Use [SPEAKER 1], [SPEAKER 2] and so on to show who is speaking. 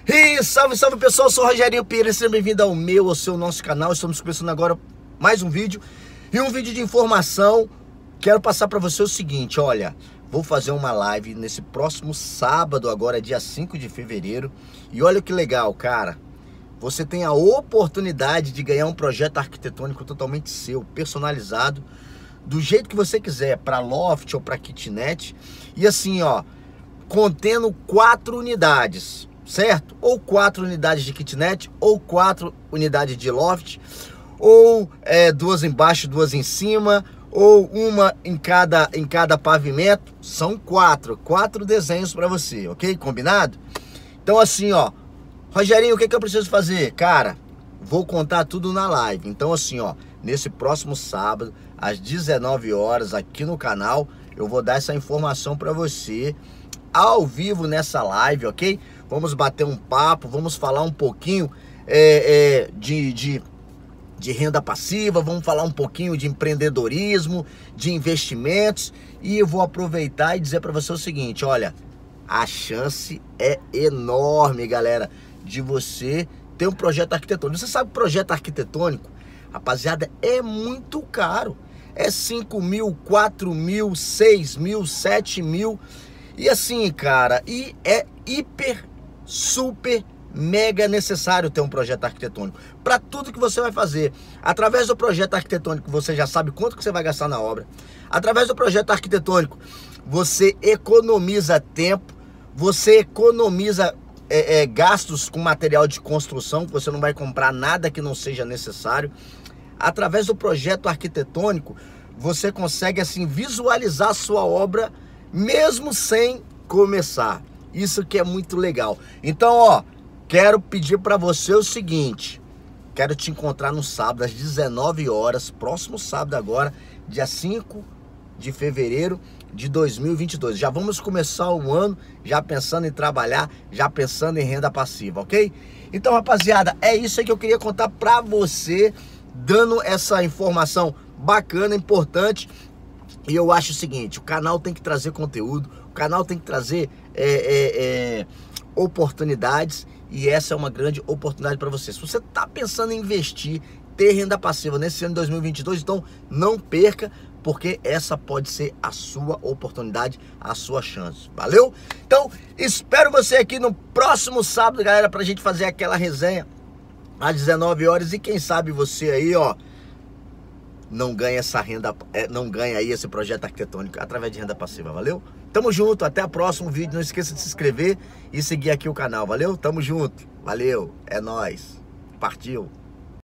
[SPEAKER 1] E salve, salve pessoal, eu sou o Rogerinho Pereira, seja bem-vindo ao seu nosso canal. Estamos começando agora mais um vídeo e um vídeo de informação. Quero passar para você o seguinte, olha, vou fazer uma live nesse próximo sábado, agora dia 5 de fevereiro. E olha que legal, cara, você tem a oportunidade de ganhar um projeto arquitetônico totalmente seu, personalizado, do jeito que você quiser, para loft ou para kitnet. E assim, ó, contendo 4 unidades, certo? Ou 4 unidades de kitnet, ou 4 unidades de loft, ou 2 embaixo, 2 em cima, ou uma em cada pavimento. São 4 desenhos para você, ok? Combinado? Então assim, ó, Rogerinho, o que eu preciso fazer? Cara, vou contar tudo na live. Então assim, ó, nesse próximo sábado, às 19 horas, aqui no canal, eu vou dar essa informação para você, ao vivo nessa live, ok? Vamos bater um papo, vamos falar um pouquinho de renda passiva, vamos falar um pouquinho de empreendedorismo, de investimentos. E eu vou aproveitar e dizer para você o seguinte, olha, a chance é enorme, galera, de você ter um projeto arquitetônico. Você sabe que projeto arquitetônico, rapaziada, é muito caro. É 5 mil, 4 mil, 6 mil, 7 mil. E assim, cara, e é hiper, super, mega necessário ter um projeto arquitetônico para tudo que você vai fazer. Através do projeto arquitetônico, você já sabe quanto que você vai gastar na obra. Através do projeto arquitetônico, você economiza tempo, você economiza gastos com material de construção, que você não vai comprar nada que não seja necessário. Através do projeto arquitetônico, você consegue assim visualizar a sua obra mesmo sem começar. Isso que é muito legal. Então, ó, quero pedir para você o seguinte, quero te encontrar no sábado às 19 horas, próximo sábado agora, dia 5 de fevereiro de 2022. Já vamos começar o ano já pensando em trabalhar, já pensando em renda passiva, ok? Então, rapaziada, é isso aí que eu queria contar para você, dando essa informação bacana, importante. E eu acho o seguinte, o canal tem que trazer conteúdo, o canal tem que trazer oportunidades, e essa é uma grande oportunidade para você. Se você está pensando em investir, ter renda passiva nesse ano de 2022, então não perca, porque essa pode ser a sua oportunidade, a sua chance. Valeu? Então, espero você aqui no próximo sábado, galera, para a gente fazer aquela resenha às 19 horas. E quem sabe você aí, ó, não ganha essa renda, não ganha aí esse projeto arquitetônico através de renda passiva, valeu? Tamo junto, até o próximo vídeo, não esqueça de se inscrever e seguir aqui o canal, valeu? Tamo junto, valeu, é nóis, partiu!